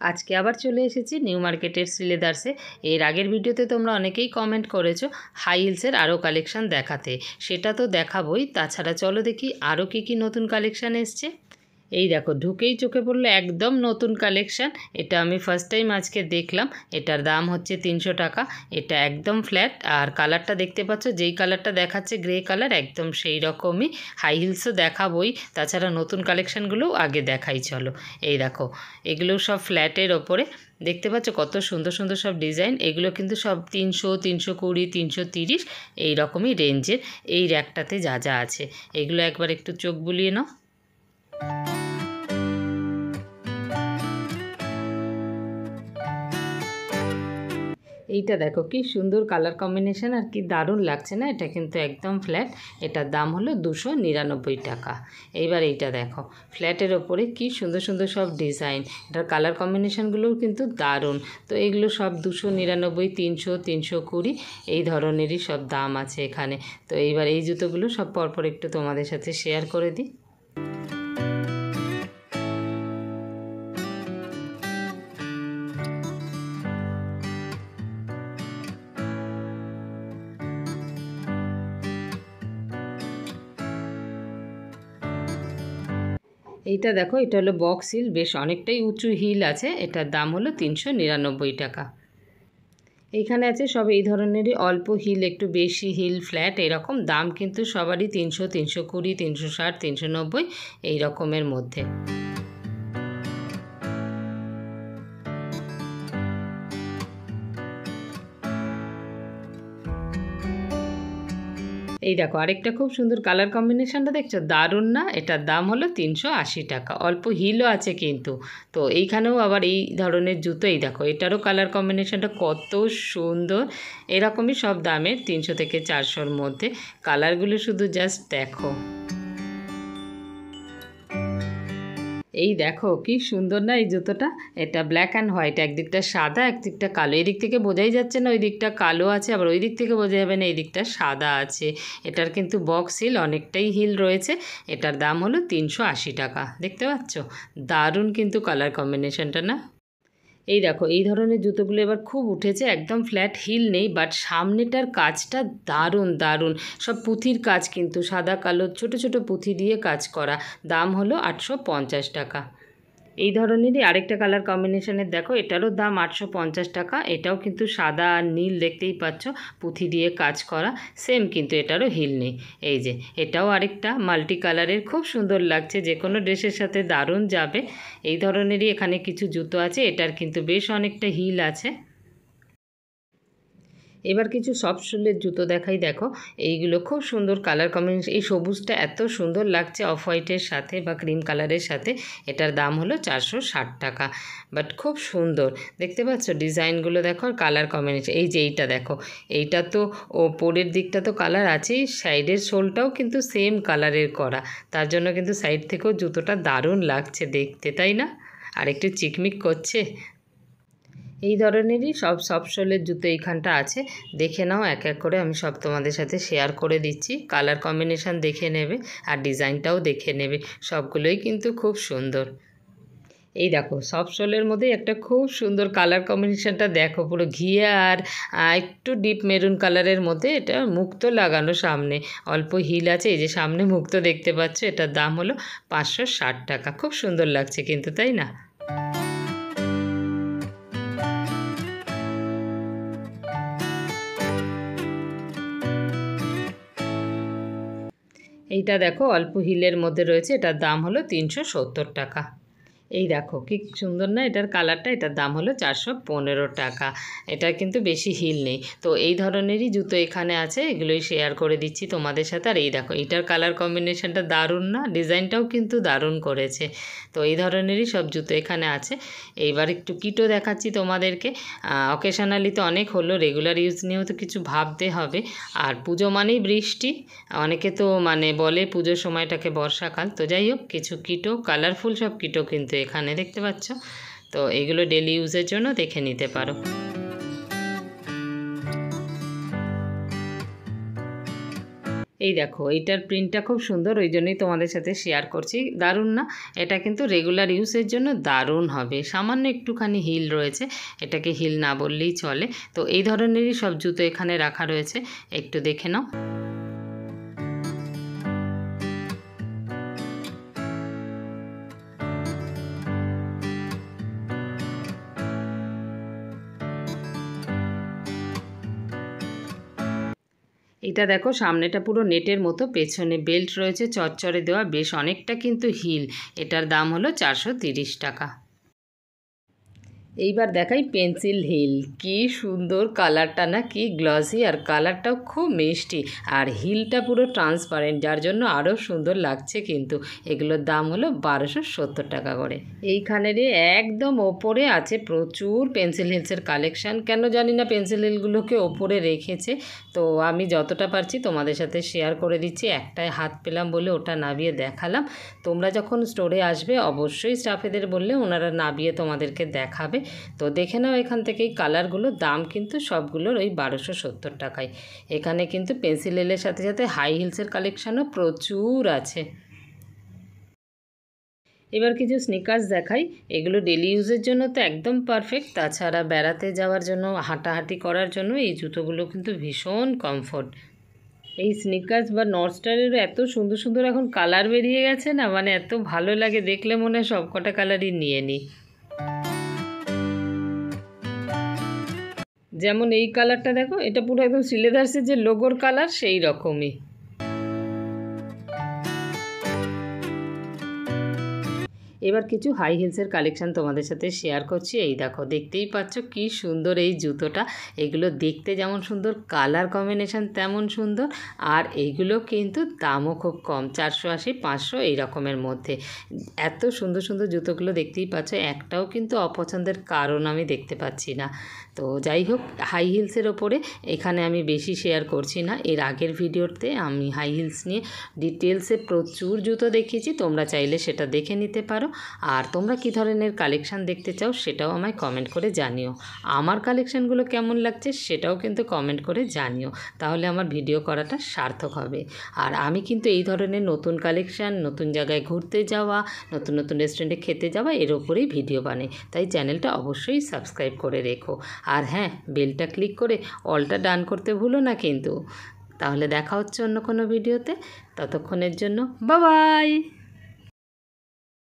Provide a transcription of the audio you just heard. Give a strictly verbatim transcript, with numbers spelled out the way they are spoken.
আজকে আবার চলে এসেছি নিউ মার্কেটের শ্রীলেদার্সে। এর আগের ভিডিওতে তোমরা অনেকেই কমেন্ট করেছো হাই হিলসের আরও কালেকশান দেখাতে, সেটা তো দেখাবই। তাছাড়া চলো দেখি আরও কী কী নতুন কালেকশান এসছে। এই দেখো, ঢুকেই চোখে পড়লো একদম নতুন কালেকশান। এটা আমি ফার্স্ট টাইম আজকে দেখলাম। এটার দাম হচ্ছে তিনশো টাকা। এটা একদম ফ্ল্যাট, আর কালারটা দেখতে পাচ্ছ, যেই কালারটা দেখাচ্ছে গ্রে কালার, একদম সেই রকমই। হাই হিলসও দেখাবই, তাছাড়া নতুন কালেকশানগুলোও আগে দেখাই চলো। এই দেখো, এগুলো সব ফ্ল্যাটের ওপরে দেখতে পাচ্ছ কত সুন্দর সুন্দর সব ডিজাইন। এগুলো কিন্তু সব তিনশো, তিনশো কুড়ি, তিনশো তিরিশ এই রকমই রেঞ্জের। এই র্যাকটাতে যা যা আছে এগুলো একবার একটু চোখ বুলিয়ে নাও। এইটা দেখো কি সুন্দর কালার কম্বিনেশন, আর কি দারুণ লাগছে না? এটা কিন্তু একদম ফ্ল্যাট। এটার দাম হলো দুশো নিরানব্বই টাকা। এইবার এইটা দেখো, ফ্ল্যাটের ওপরে কি সুন্দর সুন্দর সব ডিজাইন। এটার কালার কম্বিনেশনগুলোও কিন্তু দারুণ। তো এগুলো সব দুশো নিরানব্বই, তিনশো, তিনশো কুড়ি এই ধরনেরই সব দাম আছে এখানে। তো এইবার এই জুতোগুলো সব পরপর একটু তোমাদের সাথে শেয়ার করে দিই। এইটা দেখো, এটা হলো বক্স হিল, বেশ অনেকটাই উঁচু হিল আছে। এটার দাম হলো তিনশো নিরানব্বই টাকা। এইখানে আছে সব এই ধরনেরই অল্প হিল, একটু বেশি হিল, ফ্ল্যাট এরকম। দাম কিন্তু সবারই তিনশো, তিনশো কুড়ি, তিনশো ষাট, তিনশো নব্বই এই রকমের মধ্যে। এই দেখো, আরেকটা খুব সুন্দর কালার কম্বিনেশনটা দেখছো, দারুণ না? এটার দাম হলো তিনশো আশি টাকা। অল্প হিলও আছে কিন্তু। তো এইখানেও আবার এই ধরনের জুতো, এই দেখো এটারও কালার কম্বিনেশনটা কত সুন্দর। এরকমই সব দামের, তিনশো থেকে চারশোর মধ্যে। কালারগুলো শুধু জাস্ট দেখো। এই দেখো কি সুন্দর না এই জুতোটা? এটা ব্ল্যাক অ্যান্ড হোয়াইট, একদিকটা সাদা একদিকটা কালো। এই দিক থেকে বোঝাই যাচ্ছে না ওই দিকটা কালো আছে, আবার ওই দিক থেকে বোঝা যাবে না এই দিকটা সাদা আছে। এটার কিন্তু বক্স হিল, অনেকটাই হিল রয়েছে। এটার দাম হলো তিনশো আশি টাকা। দেখতে পাচ্ছ দারুণ কিন্তু কালার কম্বিনেশনটা না? এই দেখো, এই ধরনের জুতোগুলো এবার খুব উঠেছে। একদম ফ্ল্যাট হিল নেই, বাট সামনেটার কাজটা দারুণ দারুণ। সব পুঁথির কাজ কিন্তু, সাদা কালো ছোট ছোট পুঁথি দিয়ে কাজ করা। দাম হলো আটশো পঞ্চাশ টাকা। এই ধরনেরই আরেকটা কালার কম্বিনেশনের দেখো, এটারও দাম আটশো পঞ্চাশ টাকা। এটাও কিন্তু সাদা আর নীল, দেখতেই পাচ্ছ পুঁথি দিয়ে কাজ করা। সেম, কিন্তু এটারও হিল নেই। এই যে এটাও আরেকটা মাল্টি কালারের, খুব সুন্দর লাগছে, যে কোনো ড্রেসের সাথে দারুণ যাবে। এই ধরনেরই এখানে কিছু জুতো আছে। এটার কিন্তু বেশ অনেকটা হিল আছে। এবার কিছু সফট সোলের জুতো দেখাই। দেখো এইগুলো খুব সুন্দর কালার কম্বিনেশন। এই সবুজটা এত সুন্দর লাগছে অফ হোয়াইটের সাথে বা ক্রিম কালারের সাথে। এটার দাম হলো চারশো ষাট টাকা। বাট খুব সুন্দর দেখতে পাচ্ছ ডিজাইনগুলো, দেখো আর কালার কম্বিনেশন। এই যে এইটা দেখো, এইটা তো ওপরের দিকটা তো কালার আছেই, সাইডের সোলটাও কিন্তু সেম কালারের করা। তার জন্য কিন্তু সাইড থেকেও জুতোটা দারুণ লাগছে দেখতে, তাই না? আর একটু চিকমিক করছে। এই ধরনেরই সব সফট সোলের জুতো এইখানটা আছে। দেখে নাও এক এক করে, আমি সব তোমাদের সাথে শেয়ার করে দিচ্ছি। কালার কম্বিনেশান দেখে নেবে আর ডিজাইনটাও দেখে নেবে। সবগুলোই কিন্তু খুব সুন্দর। এই দেখো, সফট সোলের মধ্যে একটা খুব সুন্দর কালার কম্বিনেশানটা দেখো, পুরো ঘিয়ে আর একটু ডিপ মেরুন কালারের মধ্যে। এটা মুক্ত লাগানো, সামনে অল্প হিল আছে। এই যে সামনে মুক্ত দেখতে পাচ্ছ। এটার দাম হলো পাঁচশো ষাট টাকা। খুব সুন্দর লাগছে কিন্তু, তাই না? এইটা দেখো অল্প হিলের মধ্যে রয়েছে। এটার দাম হলো তিনশো সত্তর টাকা। এই দেখো কি সুন্দর না এটার কালারটা? এটার দাম হলো চারশো পনেরো টাকা। এটার কিন্তু বেশি হিল নেই। তো এই ধরনেরই জুতো এখানে আছে, এগুলোই শেয়ার করে দিচ্ছি তোমাদের সাথে। আর এই দেখো, এটার কালার কম্বিনেশনটা দারুণ না? ডিজাইনটাও কিন্তু দারুণ করেছে। তো এই ধরনেরই সব জুতো এখানে আছে। এইবার একটু কিটো দেখাচ্ছি তোমাদেরকে। অকেশনালি তো অনেক হলো, রেগুলার ইউজ নিয়েও তো কিছু ভাবতে হবে। আর পুজো মানেই বৃষ্টি, অনেকে তো মানে বলে পুজোর সময়টাকে বর্ষাকাল। তো যাই হোক, কিছু কিটো, কালারফুল সব কিটো কিন্তু এখানে দেখতে পাচ্ছ। তো এগুলো ডেলি ইউজের জন্য দেখে নিতে পারো। এই দেখো এইটার প্রিন্টটা খুব সুন্দর, ওই জন্যই তোমাদের সাথে শেয়ার করছি। দারুণ না? এটা কিন্তু রেগুলার ইউজের জন্য দারুণ হবে। সামান্য একটুখানি হিল রয়েছে, এটাকে হিল না বললেই চলে। তো এই ধরনেরই সব জুতো এখানে রাখা রয়েছে, একটু দেখে নাও। এটা দেখো সামনেটা পুরো নেটের মতো, পেছনে বেল্ট রয়েছে চচ্চড়ে দেওয়া, বেশ অনেকটা কিন্তু হিল। এটার দাম হলো চারশো তিরিশ টাকা। এইবার দেখাই পেন্সিল হিল। কি সুন্দর কালারটা না, কি গ্লসি, আর কালারটাও খুব মিষ্টি, আর হিলটা পুরো ট্রান্সপারেন্ট, যার জন্য আরও সুন্দর লাগছে। কিন্তু এগুলোর দাম হলো বারোশো সত্তর টাকা করে। এইখানেরই একদম ওপরে আছে প্রচুর পেন্সিল হিলসের কালেকশান। কেন জানি না পেন্সিল হিলগুলোকে ওপরে রেখেছে, তো আমি যতটা পারছি তোমাদের সাথে শেয়ার করে দিচ্ছি। একটাই হাত পেলাম বলে ওটা নাবিয়ে দেখালাম। তোমরা যখন স্টোরে আসবে অবশ্যই স্টাফেদের বললে ওনারা নাবিয়ে তোমাদেরকে দেখাবে। তো দেখে নাও এখান থেকেই কালারগুলো, দাম কিন্তু সবগুলোর ওই বারোশো সত্তর টাকায়। এখানে কিন্তু পেন্সিল হিলের সাথে সাথে হাই হিলসের কালেকশানও প্রচুর আছে। এবার কিছু স্নিকার্স দেখাই। এগুলো ডেলি ইউজের জন্য তো একদম পারফেক্ট, তাছাড়া বেড়াতে যাওয়ার জন্য, হাঁটাহাঁটি করার জন্য এই জুতোগুলো কিন্তু ভীষণ কমফোর্ট। এই স্নিকার্স বা নর্থস্টারেরও এত সুন্দর সুন্দর এখন কালার বেরিয়ে গেছে না, মানে এত ভালো লাগে দেখলে, মনে হয় সবকটা কালারই নিয়ে নিই। যেমন এই কালারটা দেখো, এটা পুরো একদম শ্রীলেদার্সের যে লোগোর কালার সেই রকমই। এবার কিছু হাই হিলসের কালেকশান তোমাদের সাথে শেয়ার করছি। এই দেখো, দেখতেই পাচ্ছ কি সুন্দর এই জুতোটা। এগুলো দেখতে যেমন সুন্দর, কালার কম্বিনেশান তেমন সুন্দর, আর এইগুলো কিন্তু দামও খুব কম, চারশো আশি পাঁচশো এই রকমের মধ্যে। এত সুন্দর সুন্দর জুতোগুলো দেখতেই পাচ্ছ, একটাও কিন্তু অপছন্দের কারণ আমি দেখতে পাচ্ছি না। তো যাই হোক, হাই হিলসের ওপরে এখানে আমি বেশি শেয়ার করছি না। এর আগের ভিডিওতে আমি হাই হিলস নিয়ে ডিটেলসে প্রচুর জুতো দেখিয়েছি, তোমরা চাইলে সেটা দেখে নিতে পারো। আর তোমরা কী ধরনের কালেকশান দেখতে চাও সেটাও আমায় কমেন্ট করে জানিও। আমার কালেকশানগুলো কেমন লাগছে সেটাও কিন্তু কমেন্ট করে জানিও, তাহলে আমার ভিডিও করাটা সার্থক হবে। আর আমি কিন্তু এই ধরনের নতুন কালেকশান, নতুন জায়গায় ঘুরতে যাওয়া, নতুন নতুন রেস্টুরেন্টে খেতে যাওয়া, এর ওপরেই ভিডিও বানাই। তাই চ্যানেলটা অবশ্যই সাবস্ক্রাইব করে রেখো। আর হ্যাঁ, বেলটা ক্লিক করে অলটা ডান করতে ভুলো না কিন্তু। তাহলে দেখা হচ্ছে অন্য কোনো ভিডিওতে। ততক্ষণের জন্য বাই বাই।